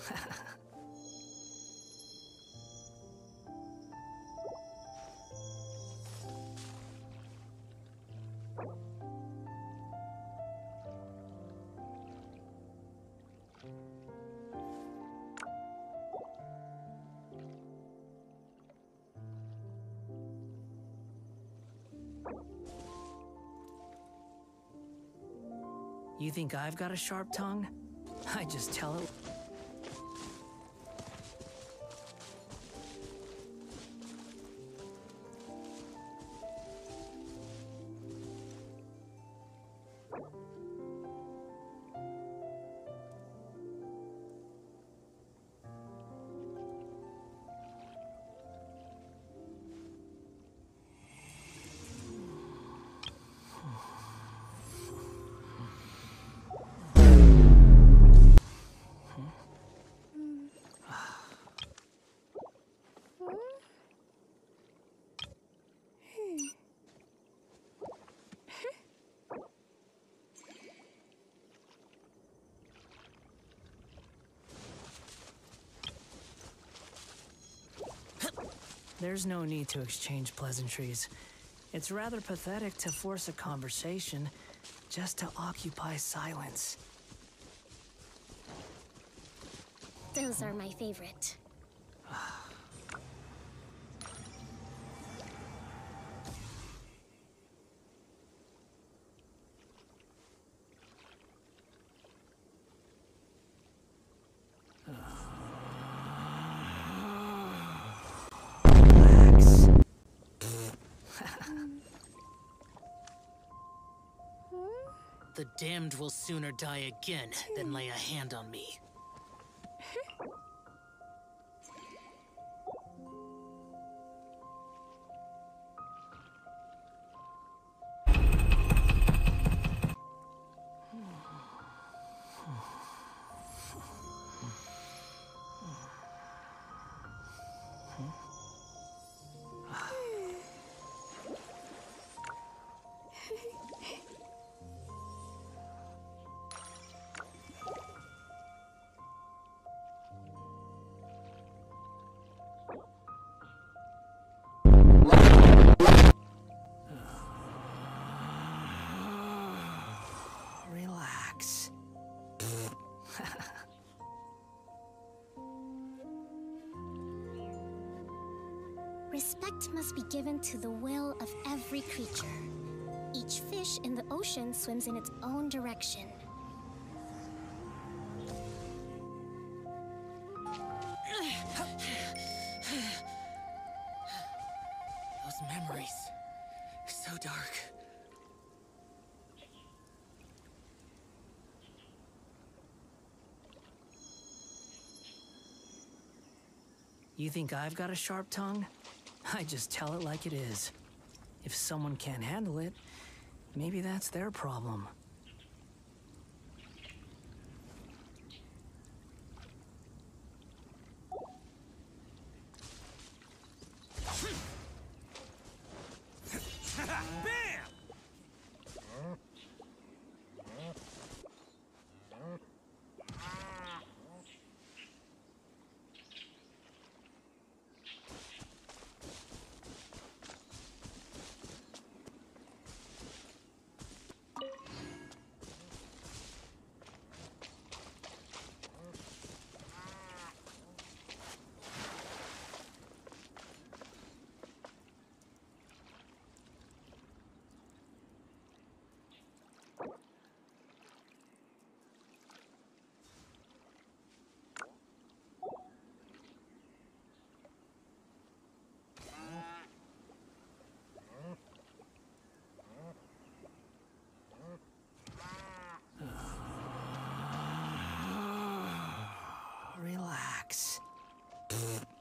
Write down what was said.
You think I've got a sharp tongue? I just tell it. There's no need to exchange pleasantries. It's rather pathetic to force a conversation just to occupy silence. Those are my favorite. The damned will sooner die again than lay a hand on me. Relax. Respect must be given to the will of every creature. Each fish in the ocean swims in its own direction. Those memories, so dark. You think I've got a sharp tongue? I just tell it like it is. If someone can't handle it, maybe that's their problem. Relax.